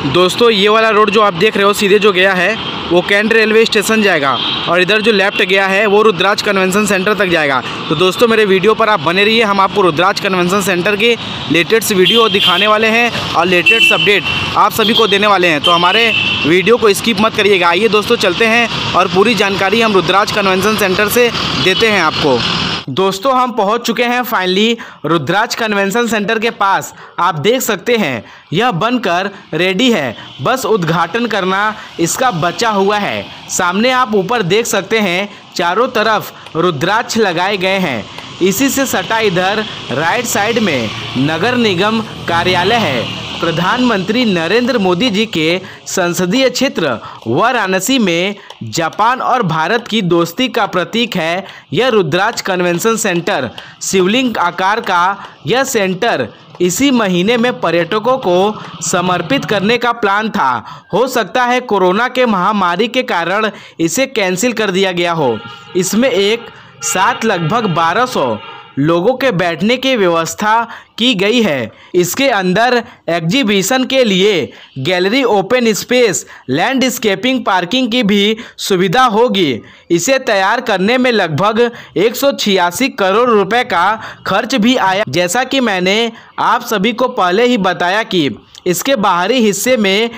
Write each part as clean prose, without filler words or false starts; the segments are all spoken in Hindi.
दोस्तों ये वाला रोड जो आप देख रहे हो सीधे जो गया है वो कैंट रेलवे स्टेशन जाएगा और इधर जो लेफ्ट गया है वो रुद्राज कन्वेंशन सेंटर तक जाएगा। तो दोस्तों मेरे वीडियो पर आप बने रहिए, हम आपको रुद्राज कन्वेंशन सेंटर के लेटेस्ट वीडियो दिखाने वाले हैं और लेटेस्ट अपडेट आप सभी को देने वाले हैं। तो हमारे वीडियो को स्किप मत करिएगा। आइए दोस्तों चलते हैं और पूरी जानकारी हम रुद्राज कन्वेंशन सेंटर से देते हैं आपको। दोस्तों हम पहुंच चुके हैं फाइनली रुद्राज कन्वेंशन सेंटर के पास। आप देख सकते हैं यह बनकर रेडी है, बस उद्घाटन करना इसका बचा हुआ है। सामने आप ऊपर देख सकते हैं चारों तरफ रुद्राक्ष लगाए गए हैं। इसी से सटा इधर राइट साइड में नगर निगम कार्यालय है। प्रधानमंत्री नरेंद्र मोदी जी के संसदीय क्षेत्र वाराणसी में जापान और भारत की दोस्ती का प्रतीक है यह रुद्राज कन्वेंशन सेंटर। शिवलिंग आकार का यह सेंटर इसी महीने में पर्यटकों को समर्पित करने का प्लान था। हो सकता है कोरोना के महामारी के कारण इसे कैंसिल कर दिया गया हो। इसमें एक साथ लगभग 1200 लोगों के बैठने की व्यवस्था की गई है। इसके अंदर एग्जीबिशन के लिए gallery, open space, landscaping, parking की भी सुविधा होगी। इसे तैयार करने में लगभग 186 करोड़ रुपए का खर्च भी आया। जैसा कि मैंने आप सभी को पहले ही बताया कि इसके बाहरी हिस्से में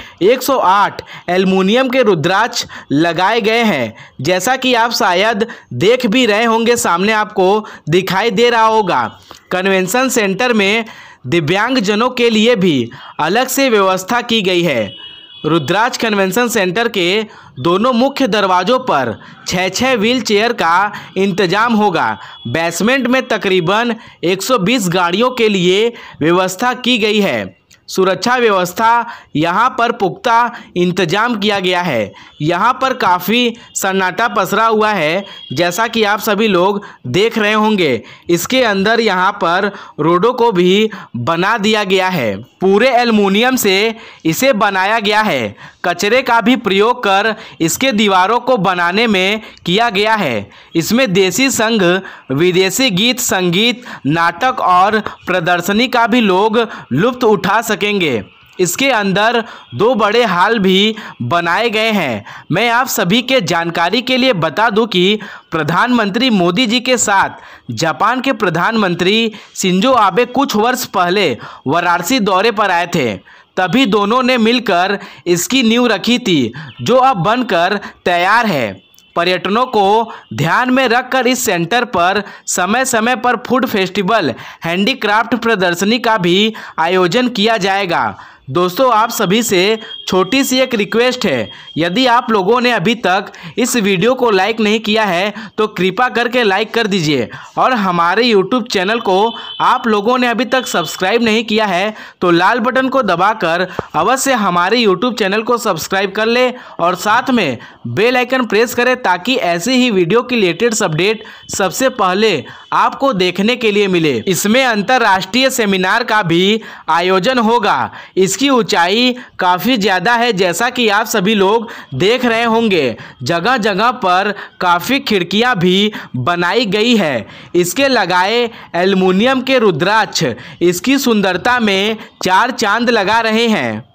108 एल्युमिनियम के रुद्राक्ष लगाए गए हैं। जैसा कि आप शायद देख भी रहे होंगे, सामने आपको दिखाई दे रहा होगा। कन्वेंशन सेंटर में दिव्यांगजनों के लिए भी अलग से व्यवस्था की गई है। रुद्राज कन्वेंशन सेंटर के दोनों मुख्य दरवाज़ों पर 6 व्हील चेयर का इंतजाम होगा। बेसमेंट में तकरीबन 120 गाड़ियों के लिए व्यवस्था की गई है। सुरक्षा व्यवस्था यहाँ पर पुख्ता इंतजाम किया गया है। यहाँ पर काफ़ी सन्नाटा पसरा हुआ है, जैसा कि आप सभी लोग देख रहे होंगे। इसके अंदर यहाँ पर रोडों को भी बना दिया गया है। पूरे एल्युमिनियम से इसे बनाया गया है। कचरे का भी प्रयोग कर इसके दीवारों को बनाने में किया गया है। इसमें देसी संघ, विदेशी गीत, संगीत, नाटक और प्रदर्शनी का भी लोग लुत्फ उठा सकेंगे। इसके अंदर 2 बड़े हॉल भी बनाए गए हैं। मैं आप सभी के जानकारी के लिए बता दूं कि प्रधानमंत्री मोदी जी के साथ जापान के प्रधानमंत्री शिंजो आबे कुछ वर्ष पहले वाराणसी दौरे पर आए थे। तभी दोनों ने मिलकर इसकी नींव रखी थी, जो अब बनकर तैयार है। पर्यटकों को ध्यान में रखकर इस सेंटर पर समय समय पर फूड फेस्टिवल, हैंडीक्राफ्ट प्रदर्शनी का भी आयोजन किया जाएगा। दोस्तों आप सभी से छोटी सी एक रिक्वेस्ट है, यदि आप लोगों ने अभी तक इस वीडियो को लाइक नहीं किया है तो कृपा करके लाइक कर दीजिए। और हमारे यूट्यूब चैनल को आप लोगों ने अभी तक सब्सक्राइब नहीं किया है तो लाल बटन को दबाकर अवश्य हमारे यूट्यूब चैनल को सब्सक्राइब कर ले और साथ में बेल आइकन प्रेस करें, ताकि ऐसे ही वीडियो की लेटेस्ट अपडेट सबसे पहले आपको देखने के लिए मिले। इसमें अंतर्राष्ट्रीय सेमिनार का भी आयोजन होगा। इसकी ऊंचाई काफ़ी ज़्यादा है, जैसा कि आप सभी लोग देख रहे होंगे। जगह जगह पर काफ़ी खिड़कियां भी बनाई गई है। इसके लगाए एल्युमिनियम के रुद्राक्ष इसकी सुंदरता में 4 चांद लगा रहे हैं।